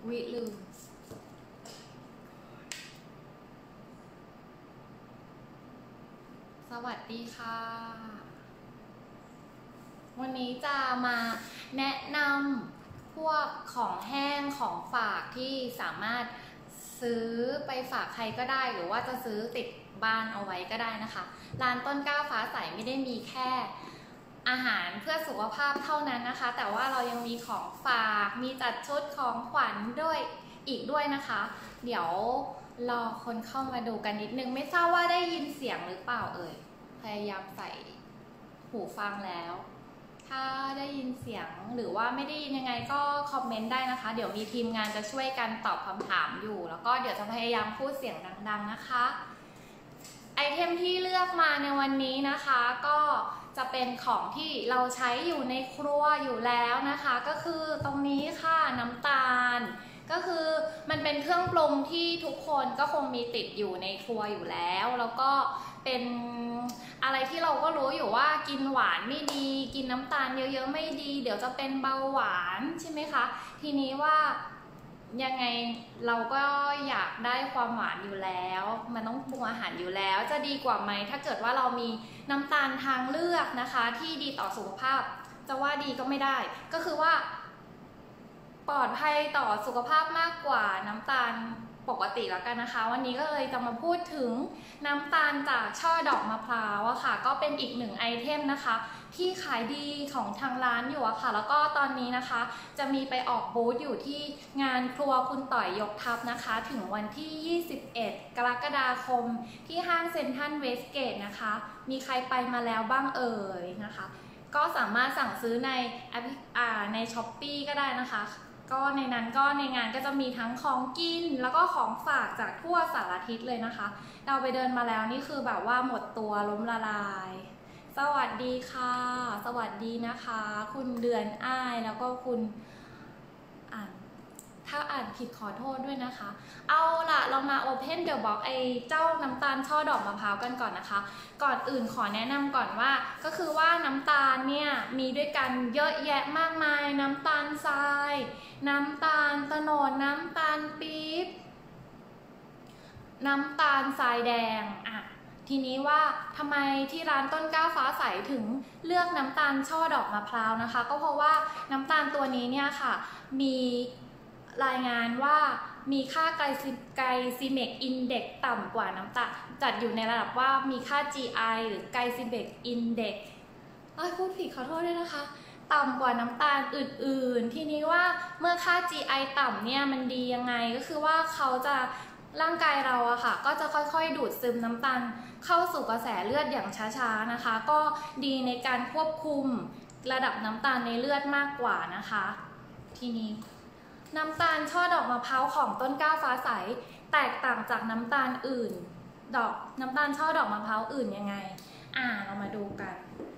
วิลืมสวัสดีค่ะ วันนี้จะมาแนะนำพวกของแห้งของฝากที่สามารถซื้อไปฝากใครก็ได้หรือว่าจะซื้อติดบ้านเอาไว้ก็ได้นะคะร้านต้นกล้าฟ้าใสไม่ได้มีแค่อาหารเพื่อสุขภาพเท่านั้นนะคะแต่ว่าเรายังมีของฝากมีจัดชุดของขวัญด้วยอีกด้วยนะคะเดี๋ยวรอคนเข้ามาดูกันนิดนึงไม่ทราบว่าได้ยินเสียงหรือเปล่าเอ่ยพยายามใส่หูฟังแล้วถ้าได้ยินเสียงหรือว่าไม่ได้ยินยังไงก็คอมเมนต์ได้นะคะเดี๋ยวมีทีมงานจะช่วยกันตอบคำถามอยู่แล้วก็เดี๋ยวจะพยายามพูดเสียงดังๆนะคะไอเทมที่เลือกมาในวันนี้นะคะก็จะเป็นของที่เราใช้อยู่ในครัวอยู่แล้วนะคะก็คือตรงนี้ค่ะน้ำตาลก็คือมันเป็นเครื่องปรุงที่ทุกคนก็คงมีติดอยู่ในครัวอยู่แล้วแล้วก็เป็นอะไรที่เราก็รู้อยู่ว่ากินหวานไม่ดีกินน้ำตาลเยอะๆไม่ดีเดี๋ยวจะเป็นเบาหวานใช่ไหมคะทีนี้ว่ายังไงเราก็อยากได้ความหวานอยู่แล้วมันต้องปรุงอาหารอยู่แล้วจะดีกว่าไหมถ้าเกิดว่าเรามีน้ำตาลทางเลือกนะคะที่ดีต่อสุขภาพจะว่าดีก็ไม่ได้ก็คือว่าปลอดภัยต่อสุขภาพมากกว่าน้ำตาลปกติแล้วกันนะคะวันนี้ก็เลยจะมาพูดถึงน้ำตาลจากช่อดอกมะพร้าวอะค่ะก็เป็นอีกหนึ่งไอเทมนะคะที่ขายดีของทางร้านอยู่อะค่ะแล้วก็ตอนนี้นะคะจะมีไปออกบูธอยู่ที่งานครัวคุณต่อยยกทัพนะคะถึงวันที่ 21 กรกฎาคมที่ห้างเซ็นทรัลเวสเกตนะคะมีใครไปมาแล้วบ้างเอ่ยนะคะก็สามารถสั่งซื้อในในช้อปปี้ก็ได้นะคะก็ในนั้นก็ในงานก็จะมีทั้งของกินแล้วก็ของฝากจากทั่วสารทิศเลยนะคะเราไปเดินมาแล้วนี่คือแบบว่าหมดตัวล้มละลายสวัสดีค่ะสวัสดีนะคะคุณเดือนอ้ายแล้วก็คุณถ้าอ่านผิดขอโทษด้วยนะคะเอาล่ะเรามา Open the Box ไอ้เจ้าน้ำตาลช่อดอกมะพร้าวกันก่อนนะคะก่อนอื่นขอแนะนำก่อนว่าก็คือว่าน้ำตาลเนี่ยมีด้วยกันเยอะแยะมากมายน้ำตาลทรายน้ำตาลโตนดน้ำตาลปี๊บน้ำตาลทรายแดงทีนี้ว่าทำไมที่ร้านต้นกล้าฟ้าใสถึงเลือกน้ำตาลช่อดอกมะพร้าวนะคะก็เพราะว่าน้ำตาลตัวนี้เนี่ยค่ะมีรายงานว่ามีค่าไกลซิเมกอินเด็กต่ำกว่าน้ำตาลจัดอยู่ในระดับว่ามีค่า GI หรือไกลซิเมกอินเด็กพูดผิดขอโทษด้วยนะคะต่ำกว่าน้ำตาลอื่นๆทีนี้ว่าเมื่อค่า GI ต่ำเนี่ยมันดียังไงก็คือว่าเขาจะร่างกายเราอะค่ะก็จะค่อยๆดูดซึมน้ำตาลเข้าสู่กระแสเลือดอย่างช้าๆนะคะก็ดีในการควบคุมระดับน้ำตาลในเลือดมากกว่านะคะทีนี้น้ำตาลช่อดอกมะพร้าวของต้นกล้าฟ้าใสแตกต่างจากน้ำตาลอื่นน้ำตาลช่อดอกมะพร้าวอื่นยังไงเรามาดูกัน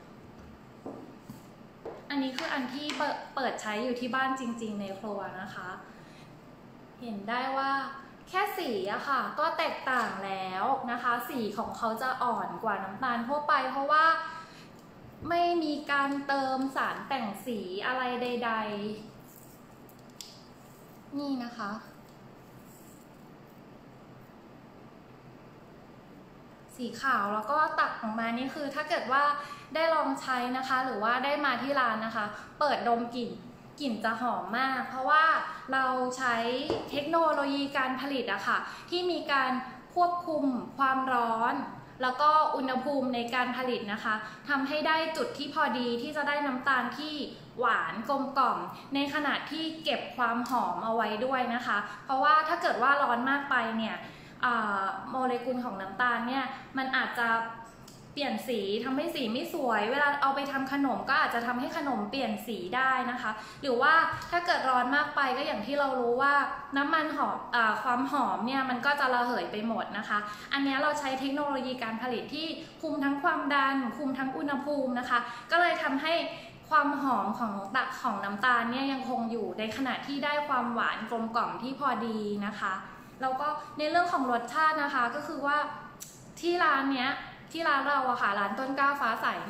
อันนี้คืออันที่เปิดใช้อยู่ที่บ้านจริงๆในครัวนะคะเห็นได้ว่าแค่สีอะค่ะก็แตกต่างแล้วนะคะสีของเขาจะอ่อนกว่าน้ำตาลทั่วไปเพราะว่าไม่มีการเติมสารแต่งสีอะไรใดๆนี่นะคะสีขาวแล้วก็ตักออกมานี่คือถ้าเกิดว่าได้ลองใช้นะคะหรือว่าได้มาที่ร้านนะคะเปิดดมกลิ่นจะหอมมากเพราะว่าเราใช้เทคโนโลยีการผลิตอะค่ะที่มีการควบคุมความร้อนแล้วก็อุณหภูมิในการผลิตนะคะทำให้ได้จุดที่พอดีที่จะได้น้ำตาลที่หวานกลมกล่อมในขณะที่เก็บความหอมเอาไว้ด้วยนะคะเพราะว่าถ้าเกิดว่าร้อนมากไปเนี่ยโมเลกุลของน้ำตาลเนี่ยมันอาจจะเปลี่ยนสีทำให้สีไม่สวยเวลาเอาไปทำขนมก็อาจจะทำให้ขนมเปลี่ยนสีได้นะคะหรือว่าถ้าเกิดร้อนมากไปก็อย่างที่เรารู้ว่าน้ำมันหอมความหอมเนี่ยมันก็จะระเหยไปหมดนะคะอันนี้เราใช้เทคโนโลยีการผลิตที่คุมทั้งความดันคุมทั้งอุณหภูมินะคะก็เลยทำให้ความหอมของน้ำตาลเนี่ยยังคงอยู่ในขณะที่ได้ความหวานกลมกล่อมที่พอดีนะคะแล้วก็ในเรื่องของรสชาตินะคะก็คือว่าที่ร้านเราอะค่ะร้านต้นกล้าฟ้าใสเนี่ย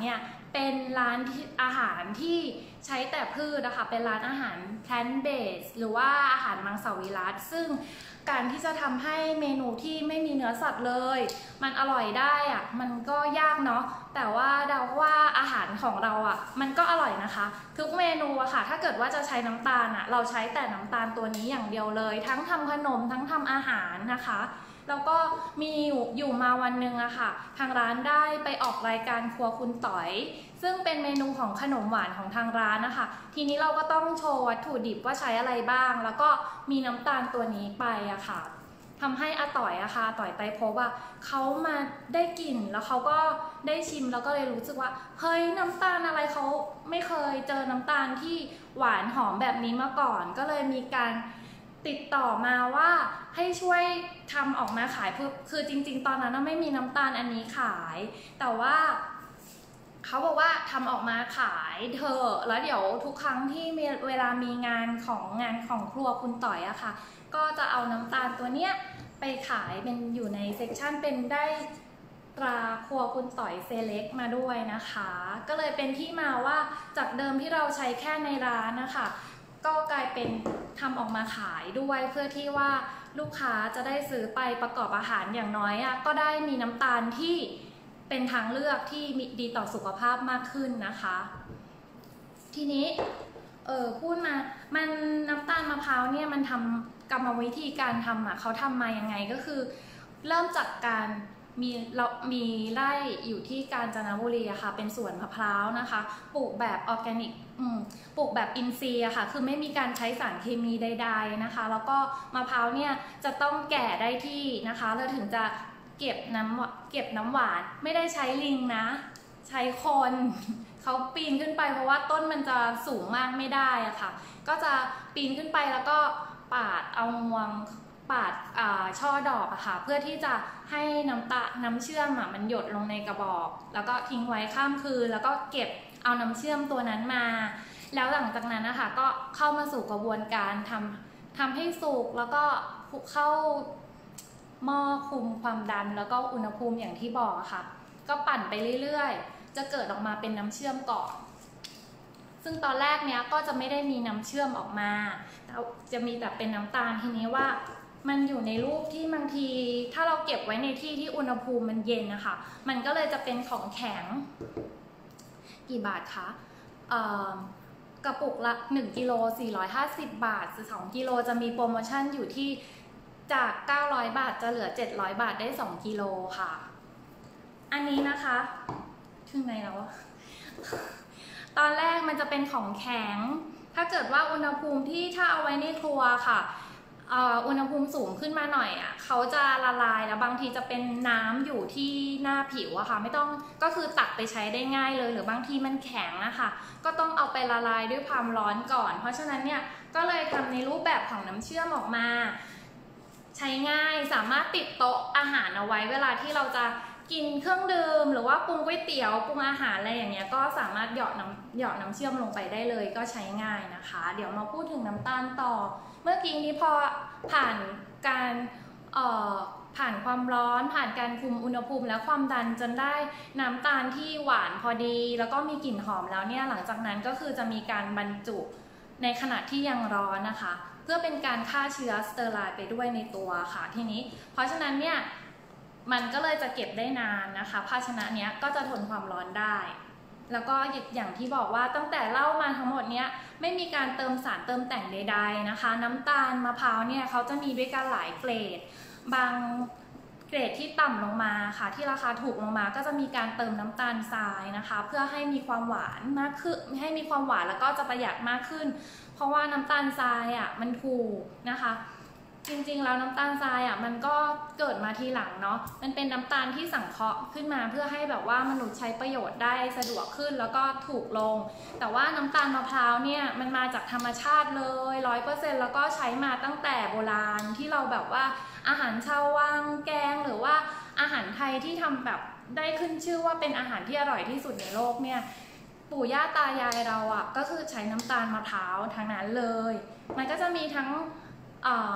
เป็นร้านอาหารที่ใช้แต่พืชนะคะเป็นร้านอาหาร plant based หรือว่าอาหารมังสวิรัติซึ่งการที่จะทำให้เมนูที่ไม่มีเนื้อสัตว์เลยมันอร่อยได้อะมันก็ยากเนาะแต่ว่าเดาว่าอาหารของเราอะมันก็อร่อยนะคะทุกเมนูอะค่ะถ้าเกิดว่าจะใช้น้ำตาลอะเราใช้แต่น้ำตาลตัวนี้อย่างเดียวเลยทั้งทำขนมทั้งทำอาหารนะคะแล้วก็มีอยู่มาวันหนึ่งอะค่ะทางร้านได้ไปออกรายการครัวคุณต๋อยซึ่งเป็นเมนูของขนมหวานของทางร้านนะคะทีนี้เราก็ต้องโชว์วัตถุดิบว่าใช้อะไรบ้างแล้วก็มีน้ำตาลตัวนี้ไปอะค่ะทำให้อาต่อยอะค่ะอาต่อยไปพบว่าเขามาได้กลิ่นแล้วเขาก็ได้ชิมแล้วก็เลยรู้สึกว่าเฮ้ยน้ำตาลอะไรเขาไม่เคยเจอน้ำตาลที่หวานหอมแบบนี้มาก่อนก็เลยมีการติดต่อมาว่าให้ช่วยทำออกมาขายคือจริงๆตอนนั้นไม่มีน้ำตาลอันนี้ขายแต่ว่าเขาบอกว่าทำออกมาขายเถอะแล้วเดี๋ยวทุกครั้งที่มีเวลามีงานของครัวคุณต่อยอะค่ะก็จะเอาน้ำตาลตัวเนี้ยไปขายเป็นอยู่ในเซกชันเป็นได้ตราครัวคุณต่อยเซเล็กมาด้วยนะคะก็เลยเป็นที่มาว่าจากเดิมที่เราใช้แค่ในร้านนะคะก็กลายเป็นทำออกมาขายด้วยเพื่อที่ว่าลูกค้าจะได้ซื้อไปประกอบอาหารอย่างน้อยอะก็ได้มีน้ำตาลที่เป็นทางเลือกที่มีดีต่อสุขภาพมากขึ้นนะคะทีนี้พูดมามันน้ำตาลมะพร้าวเนี่ยมันทำกรรมวิธีการทำเขาทำมายังไงก็คือเริ่มจากการมีไร่อยู่ที่กาญจนบุรีอะค่ะเป็นสวนมะพร้าวนะคะปลูกแบบออร์แกนิกปลูกแบบอินทรีย์อะค่ะคือไม่มีการใช้สารเคมีใดๆนะคะแล้วก็มะพร้าวเนี่ยจะต้องแก่ได้ที่นะคะแล้วถึงจะเก็บน้ำหวานไม่ได้ใช้ลิงนะใช้คนเขาปีนขึ้นไปเพราะว่าต้นมันจะสูงมากไม่ได้อะค่ะก็จะปีนขึ้นไปแล้วก็ปาดเอางวงปาดช่อดอกอะค่ะเพื่อที่จะให้น้ำเชื่อมมันหยดลงในกระบอกแล้วก็ทิ้งไว้ข้ามคืนแล้วก็เก็บเอาน้ำเชื่อมตัวนั้นมาแล้วหลังจากนั้นนะคะก็เข้ามาสู่กระบวนการทำให้สุกแล้วก็เข้าหม้อคุมความดันแล้วก็อุณหภูมิอย่างที่บอกค่ะก็ปั่นไปเรื่อยๆจะเกิดออกมาเป็นน้ำเชื่อมก่อนซึ่งตอนแรกเนี้ยก็จะไม่ได้มีน้ำเชื่อมออกมาจะมีแต่เป็นน้ำตาลทีนี้ว่ามันอยู่ในรูปที่บางทีถ้าเราเก็บไว้ในที่ที่อุณหภูมิมันเย็นนะคะมันก็เลยจะเป็นของแข็งกี่บาทคะกระปุกละ1กิโล450 บาท2กิโลจะมีโปรโมชั่นอยู่ที่จาก900 บาทจะเหลือ700 บาทได้2กิโลค่ะอันนี้นะคะถึงไหนแล้วตอนแรกมันจะเป็นของแข็งถ้าเกิดว่าอุณหภูมิที่ถ้าเอาไว้ในครัวค่ะอุณหภูมิสูงขึ้นมาหน่อยเขาจะละลายแล้วบางทีจะเป็นน้ำอยู่ที่หน้าผิวอะค่ะไม่ต้องก็คือตักไปใช้ได้ง่ายเลยหรือบางทีมันแข็งนะคะก็ต้องเอาไปละลายด้วยความร้อนก่อนเพราะฉะนั้นเนี่ยก็เลยทำในรูปแบบของน้ำเชื่อมออกมาใช้ง่ายสามารถติดโต๊ะอาหารเอาไว้เวลาที่เราจะกินเครื่องดื่มหรือว่าปรุงก๋วยเตี๋ยวปรุงอาหารอะไรอย่างเงี้ยก็สามารถหยอดน้ำเชื่อมลงไปได้เลยก็ใช้ง่ายนะคะเดี๋ยวมาพูดถึงน้ำตาลต่อเมื่อกี้นี้พอผ่านการผ่านความร้อนผ่านการคุมอุณหภูมิและความดันจนได้น้ำตาลที่หวานพอดีแล้วก็มีกลิ่นหอมแล้วเนี่ยหลังจากนั้นก็คือจะมีการบรรจุในขณะที่ยังร้อนนะคะเพื่อเป็นการฆ่าเชื้อสเตอร์ไลน์ไปด้วยในตัวค่ะทีนี้เพราะฉะนั้นเนี่ยมันก็เลยจะเก็บได้นานนะคะภาชนะเนี้ยก็จะทนความร้อนได้แล้วก็อย่างที่บอกว่าตั้งแต่เล่ามาทั้งหมดเนี้ยไม่มีการเติมสารเติมแต่งใดๆนะคะน้ำตาลมะพร้าวเนี่ยเขาจะมีด้วยกันหลายเกรดบางเกรดที่ต่ำลงมาค่ะที่ราคาถูกลงมาก็จะมีการเติมน้ำตาลทรายนะคะเพื่อให้มีความหวานมากขึ้นให้มีความหวานแล้วก็จะประหยัดมากขึ้นเพราะว่าน้ำตาลทรายมันถูกนะคะจริงๆแล้วน้ำตาลทรายมันก็เกิดมาทีหลังเนาะมันเป็นน้ำตาลที่สังเคราะห์ขึ้นมาเพื่อให้แบบว่ามนุษย์ใช้ประโยชน์ได้สะดวกขึ้นแล้วก็ถูกลงแต่ว่าน้ำตาลมะพร้าวเนี่ยมันมาจากธรรมชาติเลย 100% แล้วก็ใช้มาตั้งแต่โบราณที่เราแบบว่าอาหารชาววังแกงหรือว่าอาหารไทยที่ทำแบบได้ขึ้นชื่อว่าเป็นอาหารที่อร่อยที่สุดในโลกเนี่ยปู่ย่าตายายเราก็คือใช้น้ำตาลมะพร้าวทั้งนั้นเลยมันก็จะมีทั้ง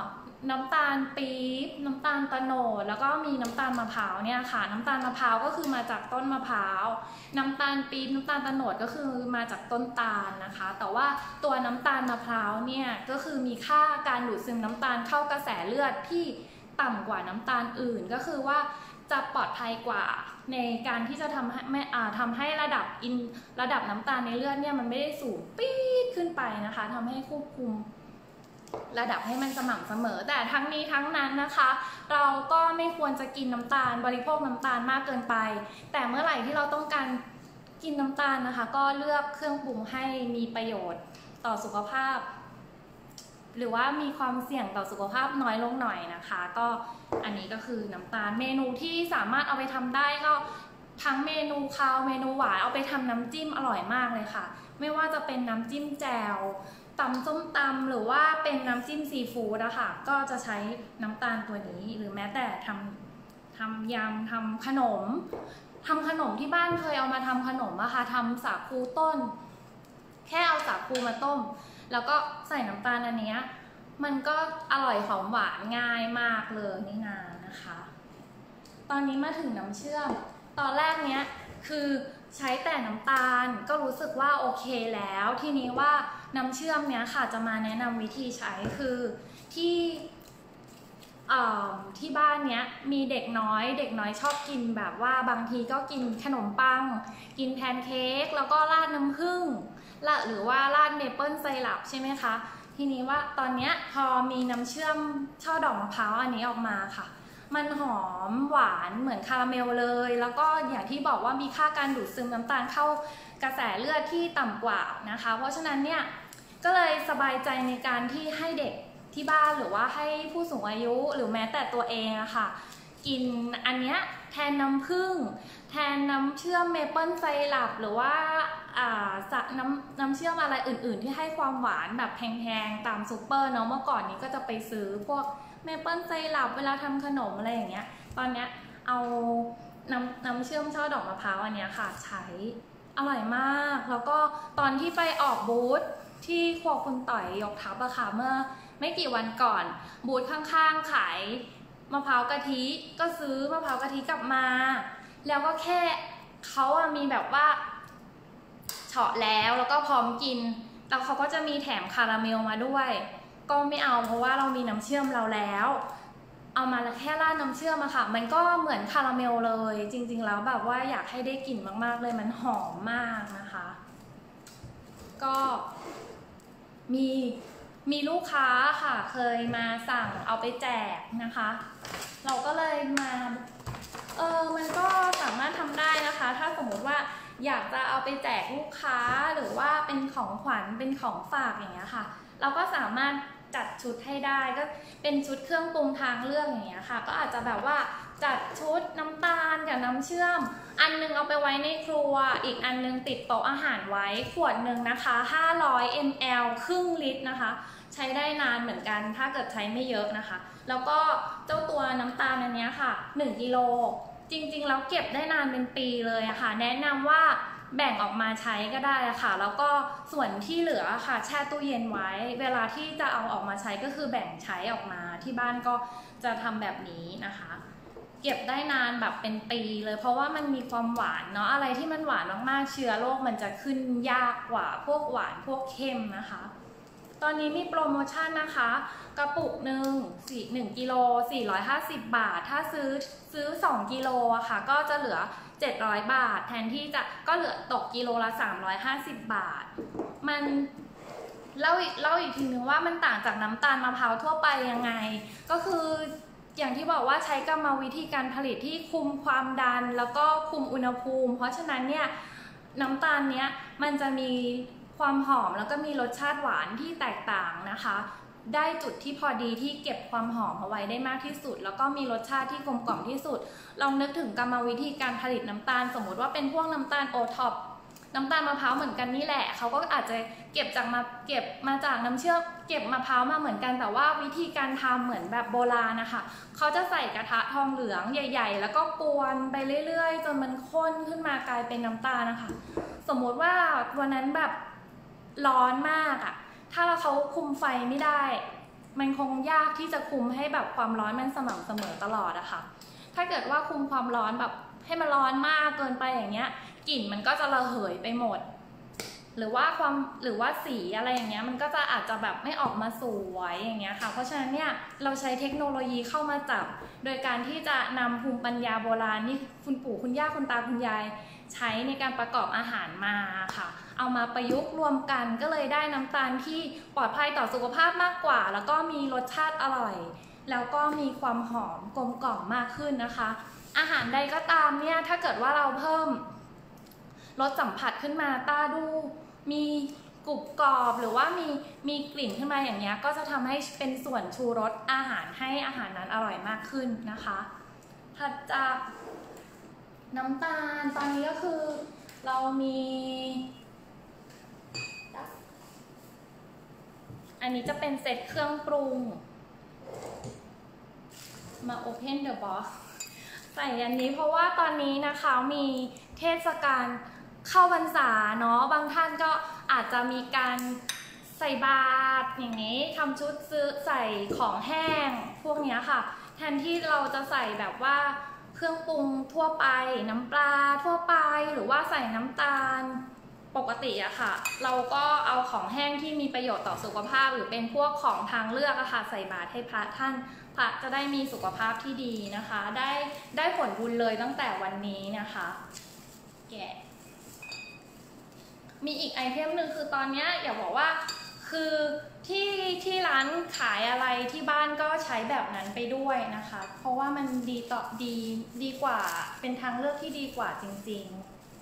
น้ำตาลปี๊บน้ำตาลตะโนดแล้วก็มีน้ำตาลมะพร้าวเนี่ยค่ะน้ำตาลมะพร้าวก็คือมาจากต้นมะพร้าวน้ำตาลปี๊บน้ำตาลตะโนดก็คือมาจากต้นตาลนะคะแต่ว่าตัวน้ำตาลมะพร้าวเนี่ยก็คือมีค่าการดูดซึมน้ำตาลเข้ากระแสเลือดที่ต่ำกว่าน้ำตาลอื่นก็คือว่าจะปลอดภัยกว่าในการที่จะทำให้ระดับน้ำตาลในเลือดเนี่ยมันไม่ได้สูงปี๊ดขึ้นไปนะคะทำให้ควบคุมระดับให้มันสม่ำเสมอแต่ทั้งนี้ทั้งนั้นนะคะเราก็ไม่ควรจะกินน้ำตาลบริโภคน้ำตาลมากเกินไปแต่เมื่อไหร่ที่เราต้องการกินน้ำตาลนะคะก็เลือกเครื่องปรุงให้มีประโยชน์ต่อสุขภาพหรือว่ามีความเสี่ยงต่อสุขภาพน้อยลงหน่อยนะคะก็อันนี้ก็คือน้ำตาลเมนูที่สามารถเอาไปทำได้ก็ทั้งเมนูคาวเมนูหวานเอาไปทำน้ำจิ้มอร่อยมากเลยค่ะไม่ว่าจะเป็นน้ำจิ้มแจ่วตำส้มตำหรือว่าเป็นน้ำจิ้มซีฟู้ดอะค่ะก็จะใช้น้ำตาลตัวนี้หรือแม้แต่ทำยำทำขนมที่บ้านเคยเอามาทำขนมอะค่ะทำสาคูต้นแค่เอาสาคูมาต้มแล้วก็ใส่น้ำตาลอันนี้มันก็อร่อยหอมหวานง่ายมากเลยนี่นานะคะตอนนี้มาถึงน้ำเชื่อมตอนแรกเนี้ยคือใช้แต่น้ำตาลก็รู้สึกว่าโอเคแล้วทีนี้ว่าน้ำเชื่อมเนี้ยค่ะจะมาแนะนำวิธีใช้คือที่บ้านเนี้ยมีเด็กน้อยชอบกินแบบว่าบางทีก็กินขนมปังกินแพนเค้กแล้วก็ราดน้ำผึ้งหรือว่าราดเมเปิลไซรัปใช่ไหมคะทีนี้ว่าตอนเนี้ยพอมีน้ำเชื่อมช่อดอกมะพร้าวอันนี้ออกมาค่ะมันหอมหวานเหมือนคาราเมลเลยแล้วก็อย่างที่บอกว่ามีค่าการดูดซึมน้ำตาลเข้ากระแสเลือดที่ต่ำกว่านะคะเพราะฉะนั้นเนี่ยก็เลยสบายใจในการที่ให้เด็กที่บ้านหรือว่าให้ผู้สูงอายุหรือแม้แต่ตัวเองอะค่ะกินอันเนี้ยแทนน้ำผึ้งแทนน้ำเชื่อมเมเปิลไซรัปหรือว่าน้ำเชื่อมอะไรอื่นๆที่ให้ความหวานแบบแพงๆตามซูเปอร์เนาะเมื่อก่อนนี้ก็จะไปซื้อพวกเมเปิลไซรัปเวลาทำขนมอะไรอย่างเงี้ยตอนเนี้ยเอาน้ำเชื่อมช่อดอกมะพร้าวอันเนี้ยค่ะใช้อร่อยมากแล้วก็ตอนที่ไปออกบูธที่ครัวคุณต่อยยกทัพอะค่ะเมื่อไม่กี่วันก่อนบูธข้างๆขายมะพร้าวกะทิก็ซื้อมะพร้าวกะทิกลับมาแล้วก็แค่เขาอะมีแบบว่าเฉาะแล้วก็พร้อมกินแล้วเขาก็จะมีแถมคาราเมลมาด้วยก็ไม่เอาเพราะว่าเรามีน้ำเชื่อมเราแล้วเอามาแค่ราดน้ำเชื่อมอะค่ะมันก็เหมือนคาราเมลเลยจริงๆแล้วแบบว่าอยากให้ได้กลิ่นมากๆเลยมันหอมมากนะคะก็มีลูกค้าค่ะเคยมาสั่งเอาไปแจกนะคะเราก็เลยมามันก็สามารถทำได้นะคะถ้าสมมติว่าอยากจะเอาไปแจกลูกค้าหรือว่าเป็นของขวัญเป็นของฝากอย่างเงี้ยค่ะเราก็สามารถจัดชุดให้ได้ก็เป็นชุดเครื่องปรุงทางเลือกอย่างเงี้ยค่ะก็อาจจะแบบว่าจัดชุดน้ำตาลกับน้ำเชื่อมอันนึงเอาไปไว้ในครัวอีกอันนึงติดโต๊ะอาหารไว้ขวดหนึ่งนะคะ500 ml ครึ่งลิตรนะคะใช้ได้นานเหมือนกันถ้าเกิดใช้ไม่เยอะนะคะแล้วก็เจ้าตัวน้ำตาลอันนี้ค่ะ1 กิโลจริงๆแล้วเก็บได้นานเป็นปีเลยอะค่ะแนะนำว่าแบ่งออกมาใช้ก็ได้ค่ะแล้วก็ส่วนที่เหลือค่ะแช่ตู้เย็นไว้เวลาที่จะเอาออกมาใช้ก็คือแบ่งใช้ออกมาที่บ้านก็จะทำแบบนี้นะคะเก็บได้นานแบบเป็นปีเลยเพราะว่ามันมีความหวานเนาะอะไรที่มันหวานมากๆเชื้อโรคมันจะขึ้นยากกว่าพวกหวานพวกเค็มนะคะตอนนี้มีโปรโมชั่นนะคะกระปุกหนึ่ง1 กิโล450 บาทถ้าซื้อ2 กิโลอะค่ะก็จะเหลือ700 บาทแทนที่จะก็เหลือตกกิโลละ350 บาทมันเล่าอีกทีนึงว่ามันต่างจากน้ำตาลมะพร้าวทั่วไปยังไงก็คืออย่างที่บอกว่าใช้กรรมวิธีการผลิตที่คุมความดันแล้วก็คุมอุณหภูมิเพราะฉะนั้นเนี่ยน้ำตาลเนี้ยมันจะมีความหอมแล้วก็มีรสชาติหวานที่แตกต่างนะคะได้จุดที่พอดีที่เก็บความหอมเอาไว้ได้มากที่สุดแล้วก็มีรสชาติที่กลมกล่อมที่สุดลองนึกถึงกรรมวิธีการผลิตน้ำตาลสมมติว่าเป็นพวกน้ำตาลโอท็อปน้ำตาลมะพร้าวเหมือนกันนี่แหละเขาก็อาจจะเก็บมาจากน้ำเชื่อมเก็บมะพร้าวมาเหมือนกันแต่ว่าวิธีการทำเหมือนแบบโบราณนะคะเขาจะใส่กระทะทองเหลืองใหญ่ๆแล้วก็กวนไปเรื่อยๆจนมันข้นขึ้นมากลายเป็นน้ำตาลนะคะสมมติว่าวันนั้นแบบร้อนมากอะถ้าเขาคุมไฟไม่ได้มันคงยากที่จะคุมให้แบบความร้อนมันสม่ำเสมอตลอดอะค่ะถ้าเกิดว่าคุมความร้อนแบบให้มันร้อนมากเกินไปอย่างเงี้ยกลิ่นมันก็จะระเหยไปหมดหรือว่าสีอะไรอย่างเงี้ยมันก็จะอาจจะแบบไม่ออกมาสวยอย่างเงี้ยค่ะเพราะฉะนั้นเนี่ยเราใช้เทคโนโลยีเข้ามาจับโดยการที่จะนำภูมิปัญญาโบราณนี่คุณปู่คุณย่าคุณตาคุณยายใช้ในการประกอบอาหารมาค่ะเอามาประยุกต์รวมกันก็เลยได้น้ำตาลที่ปลอดภัยต่อสุขภาพมากกว่าแล้วก็มีรสชาติอร่อยแล้วก็มีความหอมกลมกล่อมมากขึ้นนะคะอาหารใดก็ตามเนี่ยถ้าเกิดว่าเราเพิ่มรสสัมผัสขึ้นมาต้าดูมีกรุบกรอบหรือว่ามีกลิ่นขึ้นมาอย่างเงี้ยก็จะทำให้เป็นส่วนชูรสอาหารให้อาหารนั้นอร่อยมากขึ้นนะคะถัดจากน้ำตาลตอนนี้ก็คือเรามีอันนี้จะเป็นเซตเครื่องปรุงมา Open the box ใส่อันนี้เพราะว่าตอนนี้นะคะมีเทศกาลเข้าพรรษาเนาะบางท่านก็อาจจะมีการใส่บาตรอย่างนี้ทำชุดซื้อใส่ของแห้งพวกนี้ค่ะแทนที่เราจะใส่แบบว่าเครื่องปรุงทั่วไปน้ำปลาทั่วไปหรือว่าใส่น้ำตาลปกติอะค่ะเราก็เอาของแห้งที่มีประโยชน์ต่อสุขภาพหรือเป็นพวกของทางเลือกอะค่ะใส่บาตรให้พระท่านพระจะได้มีสุขภาพที่ดีนะคะได้ผลบุญเลยตั้งแต่วันนี้นะคะแกะมีอีกไอเทมหนึ่งคือตอนนี้อยากบอกว่าคือที่ร้านขายอะไรที่บ้านก็ใช้แบบนั้นไปด้วยนะคะเพราะว่ามันดีกว่าเป็นทางเลือกที่ดีกว่าจริง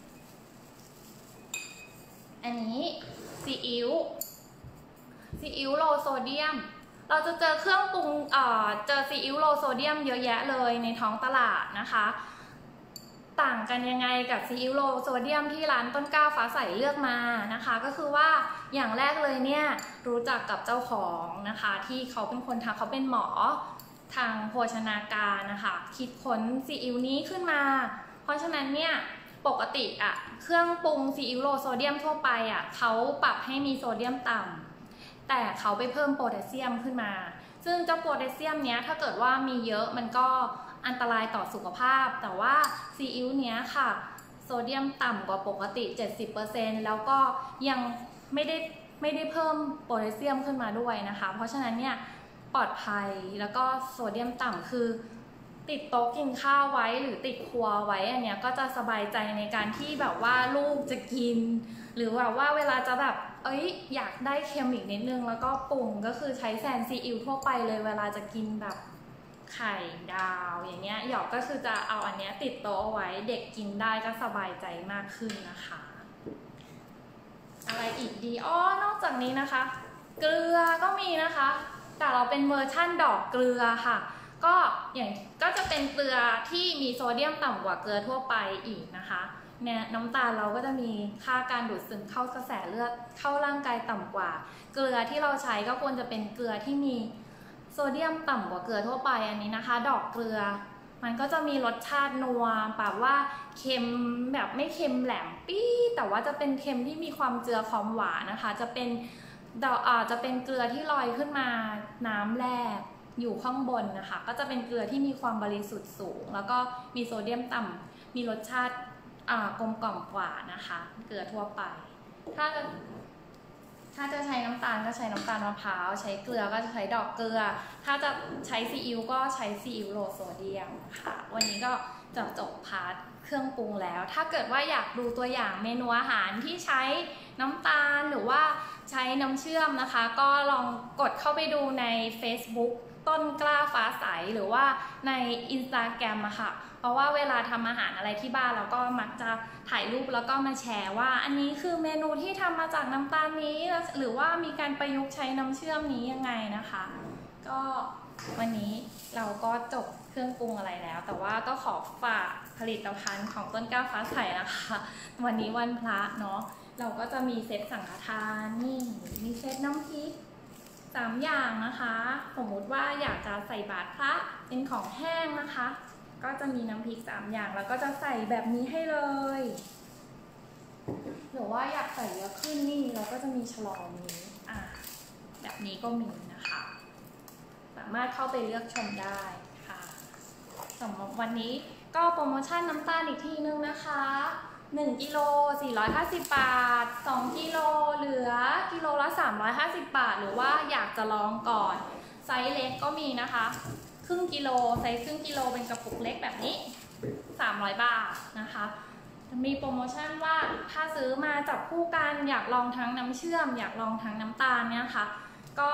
ๆอันนี้ซีอิ๊วโลโซเดียมเราจะเจอเครื่องปรุงเจอซีอิ๊วโลโซเดียมเยอะแยะเลยในท้องตลาดนะคะต่างกันยังไงกับซีอิ๊วโลโซเดียมที่ร้านต้นกล้าฟ้าใสเลือกมานะคะก็คือว่าอย่างแรกเลยเนี่ยรู้จักกับเจ้าของนะคะที่เขาเป็นคนทำเขาเป็นหมอทางโภชนาการนะคะคิดค้นซีอิ๊วนี้ขึ้นมาเพราะฉะนั้นเนี่ยปกติอะเครื่องปรุงซีอิ๊วโลโซเดียมทั่วไปอะเขาปรับให้มีโซเดียมต่ำแต่เขาไปเพิ่มโพแทสเซียมขึ้นมาซึ่งเจ้าโพแทสเซียมเนี้ยถ้าเกิดว่ามีเยอะมันก็อันตรายต่อสุขภาพแต่ว่าซีอิ๊วเนี้ยค่ะโซเดียมต่ำกว่าปกติ 70% แล้วก็ยังไม่ได้เพิ่มโพแทสเซียมขึ้นมาด้วยนะคะเพราะฉะนั้นเนี่ยปลอดภัยแล้วก็โซเดียมต่ำคือติดโต๊ะกินข้าวไว้หรือติดครัวไว้อันเนี้ยก็จะสบายใจในการที่แบบว่าลูกจะกินหรือแบบว่าเวลาจะแบบอยากได้เค็มอีกนิดนึงแล้วก็ปรุงก็คือใช้แทนซีอิ๊วทั่วไปเลยเวลาจะกินแบบไข่ดาวอย่างเงี้ยหยอกก็คือจะเอาอันเนี้ยติดโต๊ะเอาไว้เด็กกินได้ก็สบายใจมากขึ้นนะคะอะไรอีกดีนอกจากนี้นะคะเกลือก็มีนะคะแต่เราเป็นเวอร์ชั่นดอกเกลือค่ะก็จะเป็นเกลือที่มีโซเดียมต่ำกว่าเกลือทั่วไปอีกนะคะเนี่ยน้ำตาลเราก็จะมีค่าการดูดซึมเข้ากระแสเลือดเข้าร่างกายต่ำกว่าเกลือที่เราใช้ก็ควรจะเป็นเกลือที่มีโซเดียมต่ำกว่าเกลือทั่วไปอันนี้นะคะดอกเกลือมันก็จะมีรสชาตินัวแบบว่าเค็มแบบไม่เค็มแหลมปี้แต่ว่าจะเป็นเค็มที่มีความเจือความหวานนะคะจะเป็นเกลือที่ลอยขึ้นมาน้ำแร่อยู่ข้างบนนะคะก็จะเป็นเกลือที่มีความบริสุทธิ์สูงแล้วก็มีโซเดียมต่ำมีรสชาติกลมกล่อมกว่านะคะเกลือทั่วไปถ้าจะใช้น้ำตาลก็ใช้น้ำตาลมะพร้าวใช้เกลือก็จะใช้ดอกเกลือถ้าจะใช้ซีอิ๊วก็ใช้ซีอิ๊วโลโซเดียมค่ะวันนี้ก็จบพาร์ทเครื่องปรุงแล้วถ้าเกิดว่าอยากดูตัวอย่างเมนูอาหารที่ใช้น้ำตาลหรือว่าใช้น้ำเชื่อมนะคะก็ลองกดเข้าไปดูใน Facebook ต้นกล้าฟ้าใสหรือว่าใน Instagram อะค่ะเพราะว่าเวลาทำอาหารอะไรที่บ้านเราก็มักจะถ่ายรูปแล้วก็มาแชร์ว่าอันนี้คือเมนูที่ทำมาจากน้ำตาลนี้หรือว่ามีการประยุกต์ใช้น้ำเชื่อมนี้ยังไงนะคะก็วันนี้เราก็จบเครื่องปรุงอะไรแล้วแต่ว่าก็ขอฝากผลิตภัณฑ์ของต้นกล้าฟ้าใสนะคะวันนี้วันพระเนาะเราก็จะมีเซตสังฆทานนี่มีเซตน้ำพริก3 อย่างนะคะสมมุติว่าอยากจะใส่บาตรพระเป็นของแห้งนะคะก็จะมีน้ำพริก3 อย่างแล้วก็จะใส่แบบนี้ให้เลยหรือว่าอยากใส่เยอะขึ้นนี่เราก็จะมีฉลองนี้แบบนี้ก็มีนะคะสามารถเข้าไปเลือกชมได้ค่ะสำหรับวันนี้ก็โปรโมชั่นน้ำตาลอีกทีนึงนะคะ1 กิโล450 บาท2 กิโลเหลือกิโลละ350 บาทหรือว่าอยากจะลองก่อนไซส์เล็กก็มีนะคะครึ่งกิโลไซส์ครึ่งกิโลเป็นกระปุกเล็กแบบนี้300 บาทนะคะมีโปรโมชั่นว่าถ้าซื้อมาจับคู่กันอยากลองทั้งน้ำเชื่อมอยากลองทั้งน้ำตาลเนี่ยค่ะก็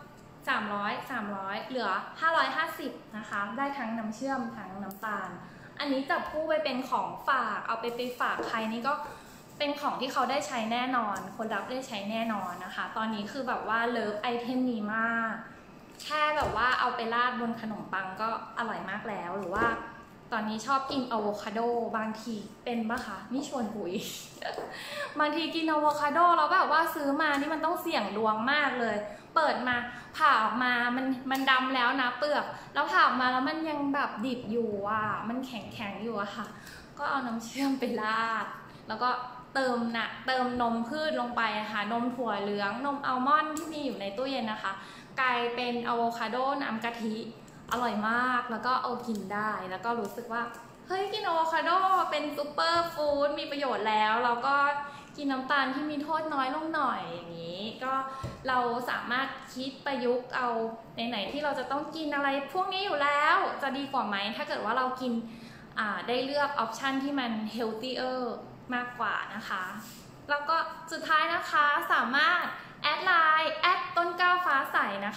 300เหลือ550นะคะได้ทั้งน้ำเชื่อมทั้งน้ำตาลอันนี้จับคู่ไปเป็นของฝากเอาไปฝากใครนี่ก็เป็นของที่เขาได้ใช้แน่นอนคนรับได้ใช้แน่นอนนะคะตอนนี้คือแบบว่าเลิฟไอเทมนี้มากแค่แบบว่าเอาไปราดบนขนมปังก็อร่อยมากแล้วหรือว่าตอนนี้ชอบกินอะโวคาโดบางทีเป็นปะคะไม่ชวนคุย บางทีกินอะโวคาโดแล้วแบบว่าซื้อมานี่มันต้องเสี่ยงดวงมากเลยเปิดมาผ่าออกมามันดำแล้วนะเปลือกแล้วผ่าออกมาแล้วมันยังแบบดิบอยู่อ่ะมันแข็งอยู่อะค่ะก็เอาน้ำเชื่อมไปราดแล้วก็เติมนมพืชลงไปค่ะนมถั่วเหลืองนมอัลมอนด์ที่มีอยู่ในตู้เย็นนะคะกลายเป็นอะโวคาโดน้ำกะทิอร่อยมากแล้วก็เอากินได้แล้วก็รู้สึกว่าเฮ้ยกินอะโวคาโดเป็นซูเปอร์ฟู้ดมีประโยชน์แล้วแล้วก็กินน้ำตาลที่มีโทษน้อยลงหน่อยอย่างนี้ก็เราสามารถคิดประยุกต์เอาไหนๆที่เราจะต้องกินอะไรพวกนี้อยู่แล้วจะดีกว่าไหมถ้าเกิดว่าเรากินได้เลือกออปชันที่มัน healthier มากกว่านะคะแล้วก็สุดท้ายนะคะสามารถแอดไลน์ต้นกล้าฟ้าใสนะคะ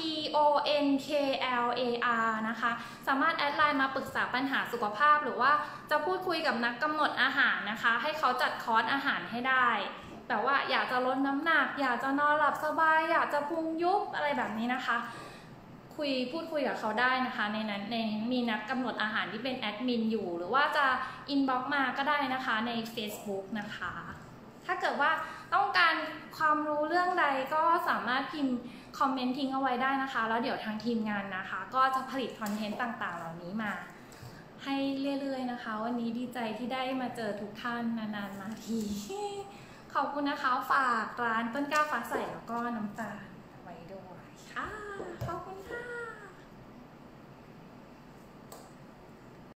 TONKLAR นะคะสามารถแอดไลน์มาปรึกษาปัญหาสุขภาพหรือว่าจะพูดคุยกับนักกำหนดอาหารนะคะให้เขาจัดคอร์สอาหารให้ได้แบบว่าอยากจะลดน้ำหนักอยากจะนอนหลับสบายอยากจะพุงยุบอะไรแบบนี้นะคะพูดคุยกับเขาได้นะคะในนั้นมีนักกำหนดอาหารที่เป็นแอดมินอยู่หรือว่าจะอินบ็อกซ์มาก็ได้นะคะใน Facebook นะคะถ้าเกิดว่าต้องการความรู้เรื่องใดก็สามารถพิมพ์คอมเมนต์ทิ้งเอาไว้ได้นะคะแล้วเดี๋ยวทางทีมงานนะคะก็จะผลิตคอนเทนต์ต่างๆเหล่านี้มาให้เรื่อยๆนะคะวันนี้ดีใจที่ได้มาเจอทุกท่านนานๆมาที ขอบคุณนะคะฝากร้านต้นกล้าฟ้าใสแล้วก็น้ำตาล